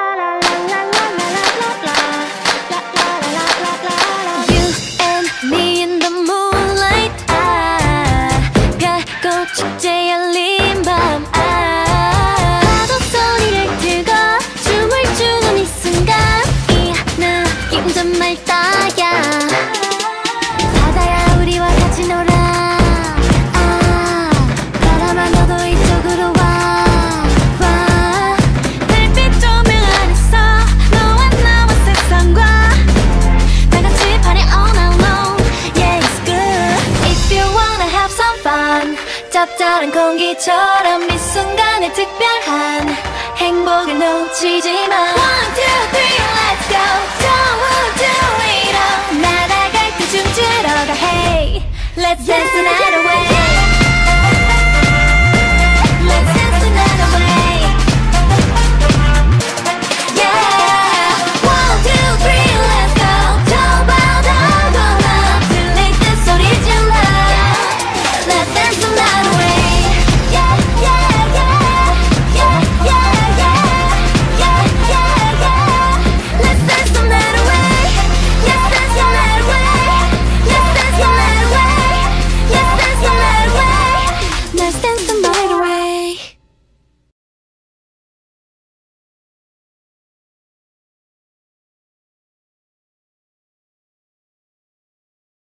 축제 열린 밤 파도 소리를 들고 춤을 추는 이 순간 이 느낌 정말 따야 바다야 우리와 같이 놀아 바람아 너도 이쪽으로 와 별빛 조명 안에서 너와 나와 세상과 다같이 party all night long Yeah it's good If you wanna have some fun 짭짤한 공기처럼 이 순간의 특별한 행복을 놓치지 마 One, two, three, let's go Don't do it all 날아갈 때 춤추러 가 Hey, let's dance the night away